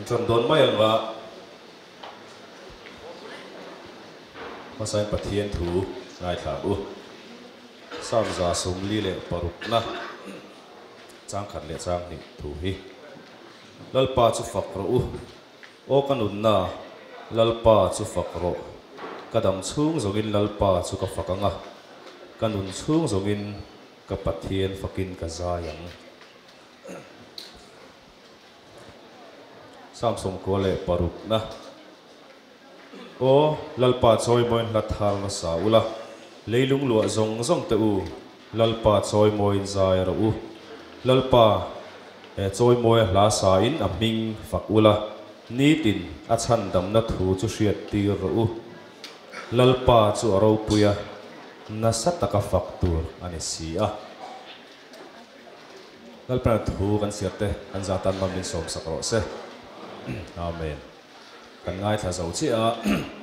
Trong đón mai và mà sai bắt thiên thủ ngay thả u sam za sum li le paruk na chang khat le chang ni thu hi lalpa chu fak ro u o kanun na lalpa chu fak ro kadam chung zongin lalpa chu ka fakanga kanun chung zongin ka pathian fakin ka zayang sam som ko le paruk na o lalpa choi moin la thar na sa ula leilung lua zong zong te u lalpa choi moin zai ro u lalpa choi moi la sa in a ming fak ula ni tin a chan dam na thu chu hriat tir ro u lalpa chu aro puya na sataka fak tur ani si a lalpa thu kan siate an zatan ma min som sakro se amen kan ngai tha zo chi a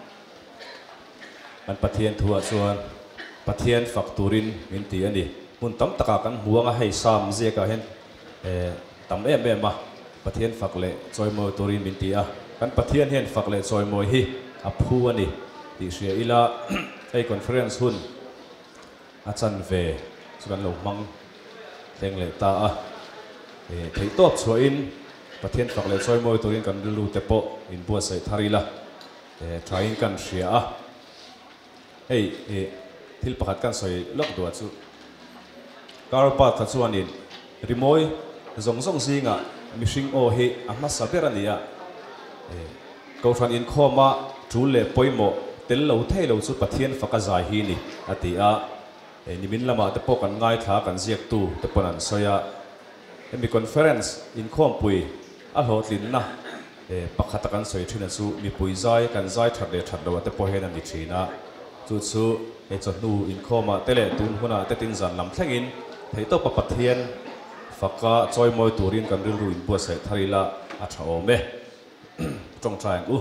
an pathian thua chuan pathian fakturin min ti ani mun tam taka kan huanga hei sam je ka hen tam em ma pathian fakle choi mo turin min ti a kan pathian hen fakle choi mo hi a phu ani ti sia ila ei conference hun a chan ve chuan lo mang teng le ta a thei top chuain pathian fakle choi mo turin kan lu te po in bua sai tharila train kan ria a hey thil pakhat kan soi lok do chu karpa tha chuanin rimoi zong zong zinga mishing o he amma saberania ko than in khoma thule poimo tel lo thei lo chu pathian faka zai hi ni atia nimin lama te po kan ngai tha kan ziak tu te ponan soya emi conference in khom pui a hlotlin na pakhata kan soi thina chu mi pui zai kan zai that le that do te po hen ani thina chu chonu in khoma tele tun huna te tin zan lam thlengin thei to pa pathian faka choi moi turin kan ru in bua sai tharila a tha ome tong trai u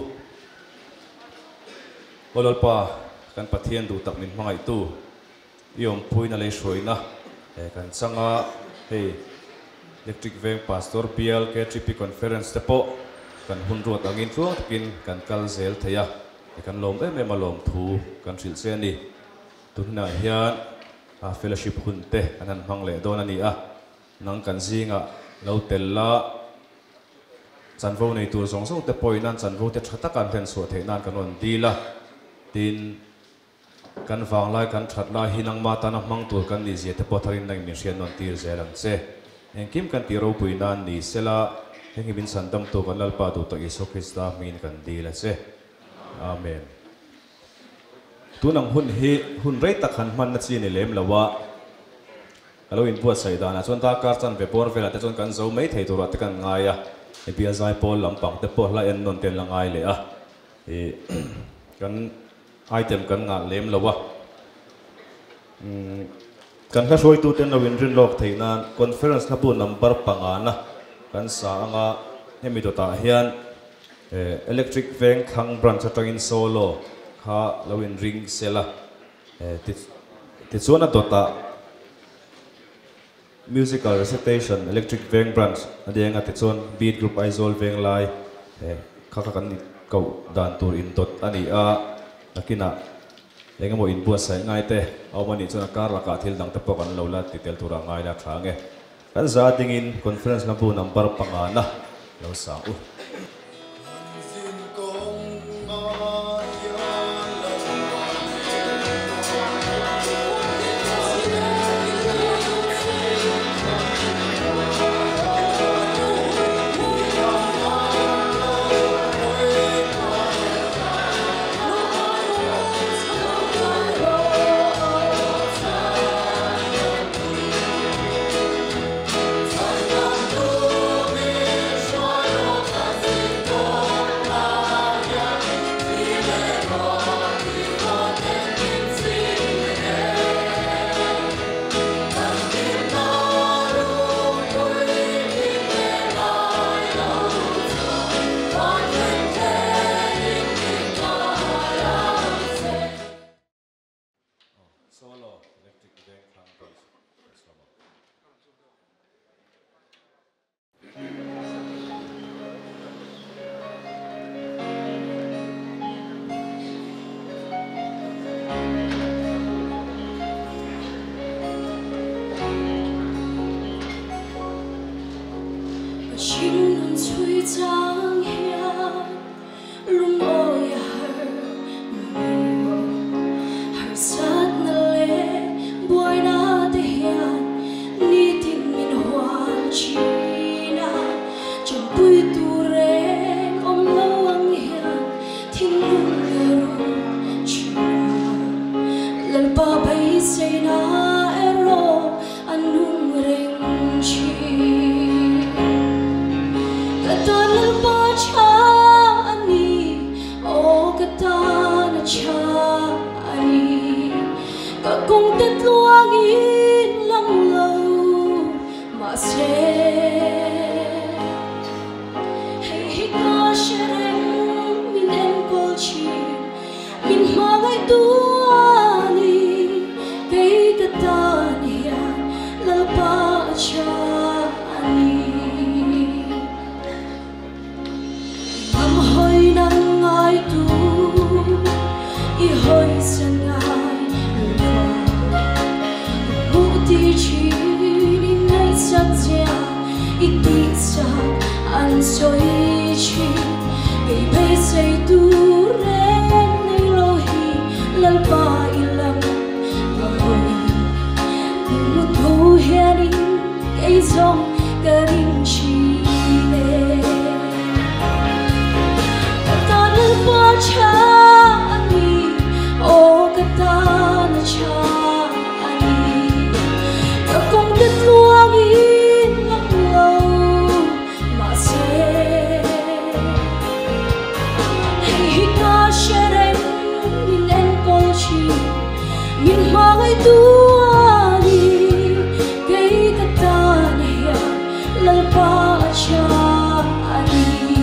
ololpa kan pathian du tak min mangai tu yom pui na le soina kan changa hey electric veng pastor PL KTP conference te po kan hun ruat angin tu takin kan kal zel theya kan lom em malom thu kan thil se ni tunna hian a fellowship hun te anan hang le don ani a nang kan zinga lo tella chanvo nei tur song song te poinan chanvo te thata kan ren so the nan kan on dila tin kan wang lai kan that lai hinang ma ta na mang tur kan ni je te po tharin nang mi sian non tir zelang che engkim kan tiro puinan ni sela hengi bin sandam to kan lalpa tu ta iso krista min kan dila che amen tunang hun rei tak han man na chi ni lem lawa alo in bua sai dana chon ta kar chan ve por vela te chon kan zo mai thei tur te kan ngaya e bia zai pol lampang te po la en non ten la ngai le a kan item kan nga lem lawa kan ka soi tu ten lawin rin lok theina conference na bu number pangana kan sa anga hemi to ta hian electric veng khang branch atangin solo kha lawin ring sela ti chuan a dota musical recitation electric veng branch adenga ti chuan beat group aizol veng lai kha kan ko dan tur in dot ani a nakina lengamo in bua sai ngai te awmani chuna kar la ka thil dang te pok an lo la ti tel tura ngai la thange kan za dingin conference na bu number pangana lo sa u chui chang hian lung oi har sat na le boy na te hian ni tin min hoan china chon pui tu re om lo ang hian thin lung ru china lal pa bai sei na ero anung reng chi katan lal pa cha ani o katan cha ani ka kong tet luang in lang lo ma se hey ka shereng min en kol chi min ma ngai tu ani kay katan ya lal pa cha ani am hoi nang ngai tu i hoi san ngai lu ti chi ni ngai sat ja i ti sa an soi chi ei bei sei tu re nei lo hi lal pa i lam pa hoi mu tu hian cây rong cà rin chi nè ta lal pa cha ani o ta na cha ani ta kong tet luang in lang lo ma se hey ka shereng min en kol chi min ma ngai tu ani kay katan ya lal pa cha ani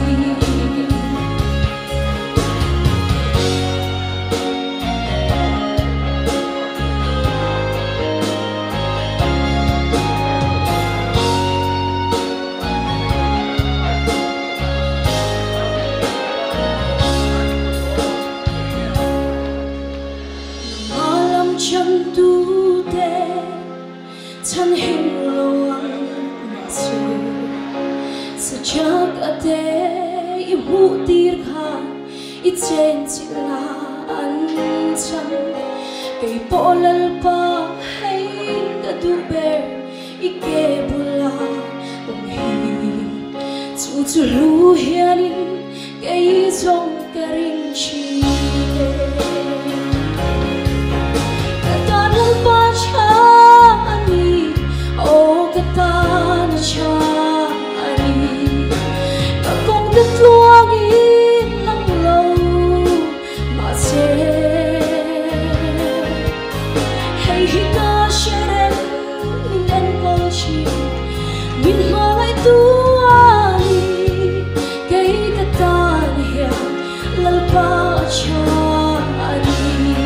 malam cham tu te chan hing lo ang ma se sa chak ate i mu tir kha i chen chi la an cham kay po lal pa hay ka du ber i ke bula um hi chu chu lu hianin kay zong ka rin chi katan lal pa cha ani o katan cha ani ka kong tet luang in lang lo ma se hey ka shereng min en kol chi min ma ngai tu ani kay katan ya lal pa cha ani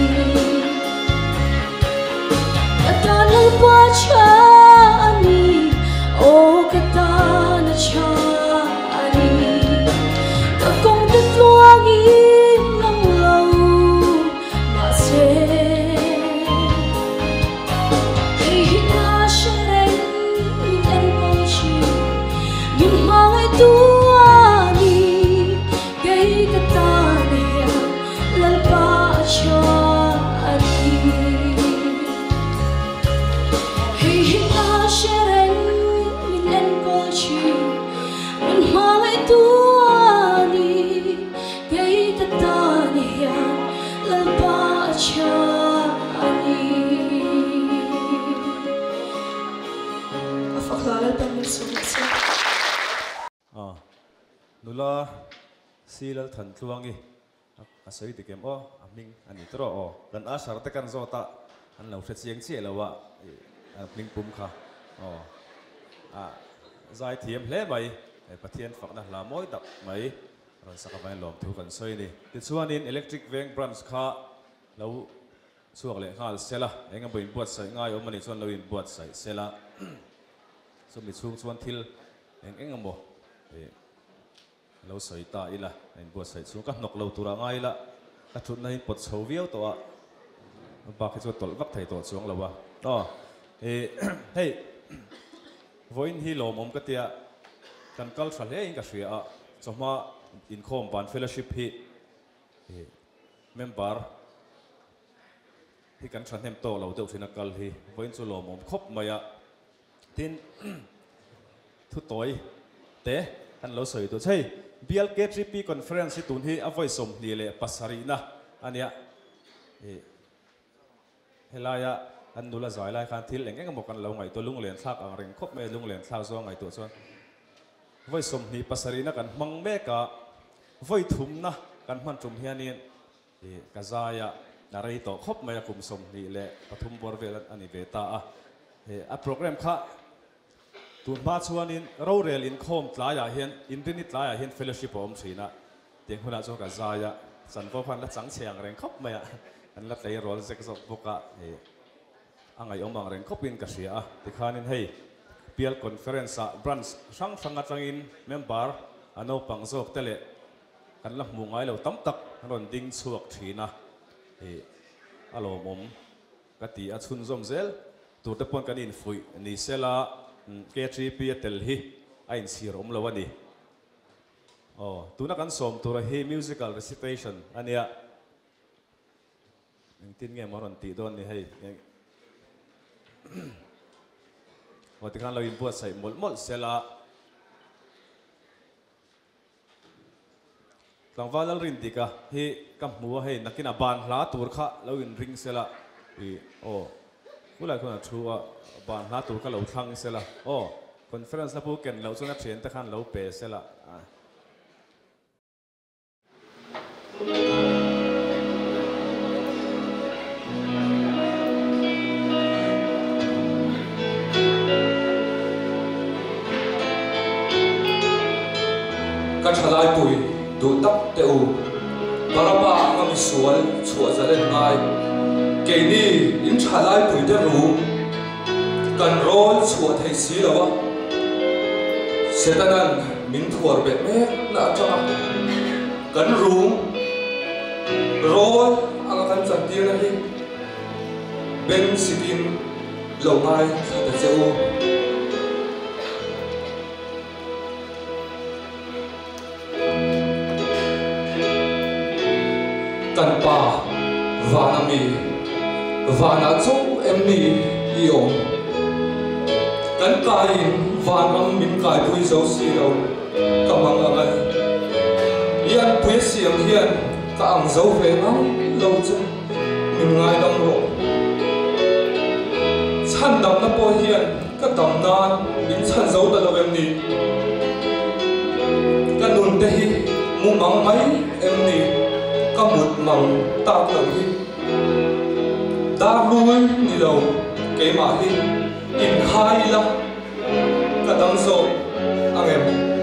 katan lal pa cha ani o katan cha ani ka kong tet luang in lang lo ma se hey ka shereng min en kol chi min ma ngai tu ani kay katan ya lal pa cha ani hey ka shereng min en kol chi min ma ngai tu ani kay katan ya lal pa cha ani afaklalal pa min sumasa nula silal than tluangi asoi ti kem o aming ani tro o dan asar te kan zota an lo thlet chiang che lawa pling pum kha o zai thiam hle mai pathian fakna la moi tak mai ron sakavai lom thu kan soi ni ti chuanin electric veng branch kha lo chuak le ngal sela enga boin buat sai ngai o mani chuan lo in buat sai sela so mi chung chuan thil eng mo lo soi ta ila in buat sai chung ka nok lo tura ngai la ka thut nei pot chho viau to a ba khi chu tol vak thai to chuang lawa to hey voin hi lom om ka tia kan cultural he in ka hria a choma in khom ban fellowship hi member hi kan than hem to lo deuh thina kal hi voin chu lo mom khop maya tin thu toy te kan lo soi tu chei BLK3P conference hi tun hi a voisom ni le pasari na ania helaya an nula zai lai khan thil engeng mo kan lo ngai to lung len thak ang reng khop me lung len thak zo ngai to chuan voisom ni pasari na kan mang me ka voi thum na kan man tum hianin kazaya narai to khop me kum som ni le pathum bor vel ani veta a program kha tun ma chuanin ro rel in khom tlaya hian in rin tlaya hian fellowship om thina teng huna chu kazaya san vo phan la chang cheng reng khop me an la tlei rol zek zok boka angai omang reng khopin ka hria tikhanin hei PL conference a branch sang sanga changin member ano pangjok tele kan la mungai lo tam tak ron ding chuak thina alo mom kati a chhun zom zel tur te pon kan in fui ni sela K3P tel hi a in sir om lo ani tuna kan som tura hi musical recitation ania tin nge moron ti don ni hei ti kan lo in buat sai mol sela tangwalal rin tika hi kam mua hei nakina ban hla tur kha lo in ring sela kulai khona thua ban hla tur kha lo thang sela conference na pu ken lo chuna thian ta khan lo pe sela kan thalai pui du tak te u parapa ngam sual chua zalen ngai ke ni in thalai pui de ru kan rol chua thei si lawa setanan min thuar be me na changa kan ru rol anga kan chan ti na hi ben sikin lo ngai ta cheu kan pa vana mi vana chu em ni iom kan kai vanam min kai pui zo si lo kamang angai yan pui siam hian ka ang zo ve ngau lo chu min ngai dam ro chan dam na po hian ka dam nan min chan zo da lo em ni kan nun te hi mu mang mai em ni ka mut mang tak lo hi da ruin ni lo ke ma hi in khai la ka dam so angem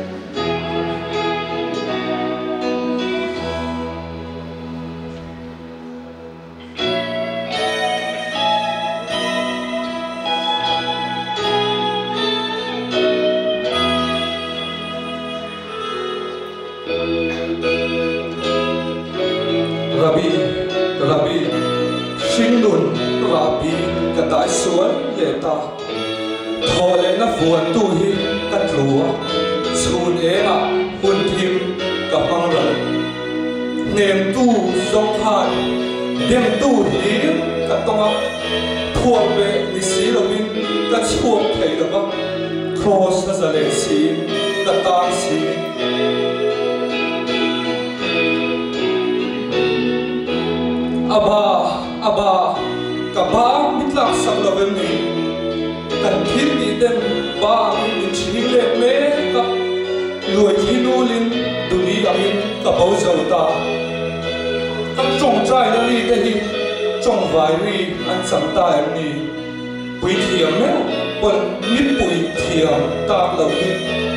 Rabi Shinun Rabi katai suan leta thole na fuan tu hi katrua chun ena hun thim kapang ral nem tu song khan dem tu hi katonga thuan be ni si lovin ka chuak thei lova cross na zale si katang si aba kaba mitlak sak lovem ni kan thil ni den ba min chile me ka loi thinulin duli amin ka bo zauta kan chong trai na ri te hi chong vai ri an sam ta em ni pui thiam me pon mit pui thiam ta lo ni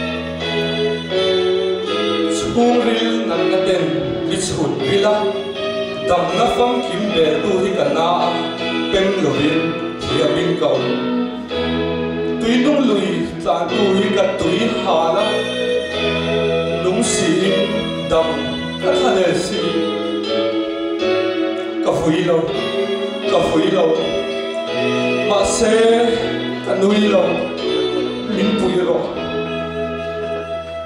chung ril nan na den mi chhun rila dam na fam kim be tu hi kana pem lovin thiamin kau tui nung lui tlan tu hi ka tui hala lung si dam ka thale si ka fui lo ma se ka nui lo min pui ro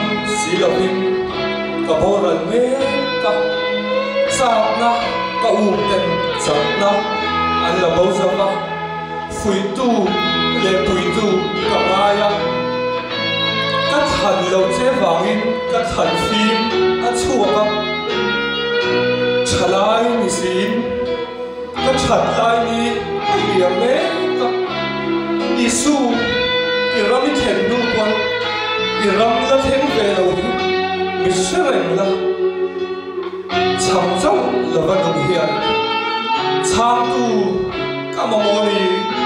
xí lộc hình cả bộ rần mê cả sạp na cả uống tên sạp na anh là bao giờ mà phủi tu lệ phủi tu cả mai à các thần lâu chế vàng in các thần phim anh chua cả trả lại ni xin các trả lại ni liềm mê cả Isu iram thèn nu quan iram la thèn về lâu mi seren la chăm cháu là văn đồng hiền chăm tu kamamoni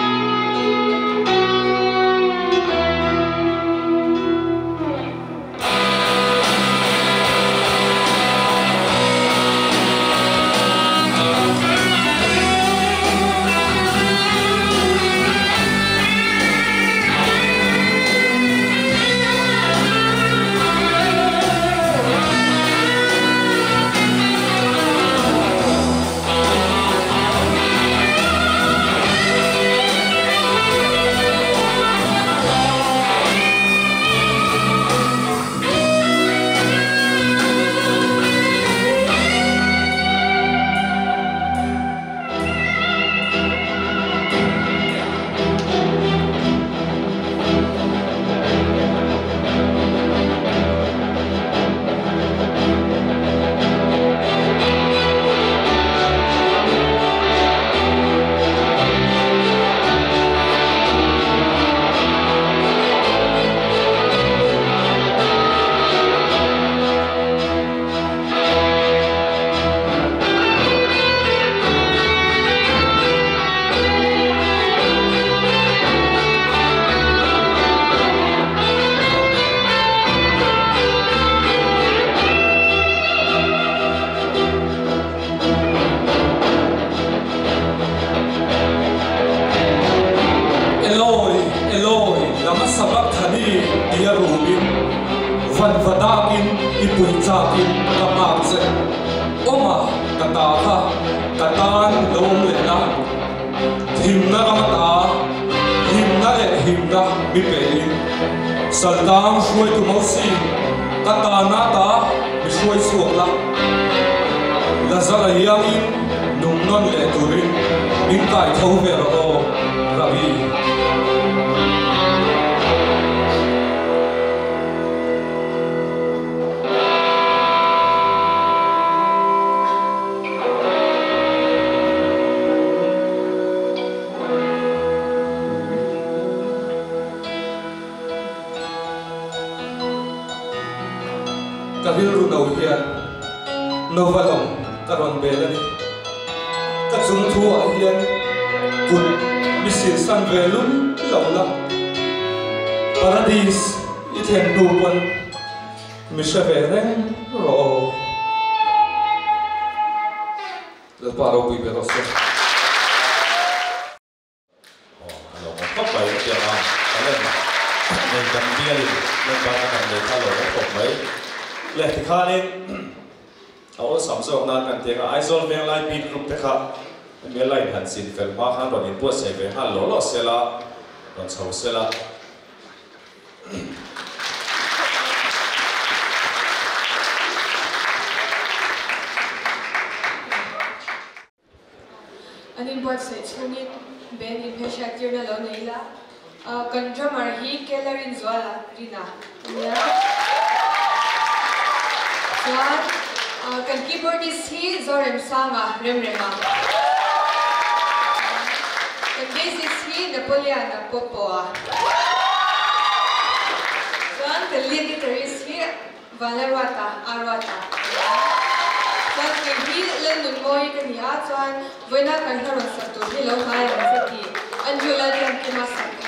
Van vadakin ipuncakin kamakse Oma kataka katan lom lena Himna kamata himna himna mipein Saldang shuai tumausi katana ta mishuai suakla Lazala yangin numnon le turin Minkai thau vero rabi Kahil runaw hiyan, novalong karon belani. Kazungtua hiyan, kun bisinsan velun lawla. Paradis iten dupan, mishavereng ro. Leparo piberoso. Ano kung papay at yan ang kalan ng kambiyarin ng baka ng dekalo ng papay. Lehti kanin ako samsok na kanti nga aizol veng lai pin group teka me lai han sin fel ma han ron in po se ve han lo sela ron chau sela anin buat se chungin ben in pesha tirna lo neila kan drummer hi kelarin zwala rina kan keyboardist hi Zorem Sama Remrema. Kan bassist hi Napoleon Popoa. Kan lead guitarist hi Valerwata Arwata. Kan hi Lennon Moy kan ya chuan voina kan haron satu hi lo hai an seti anjula kan kimasak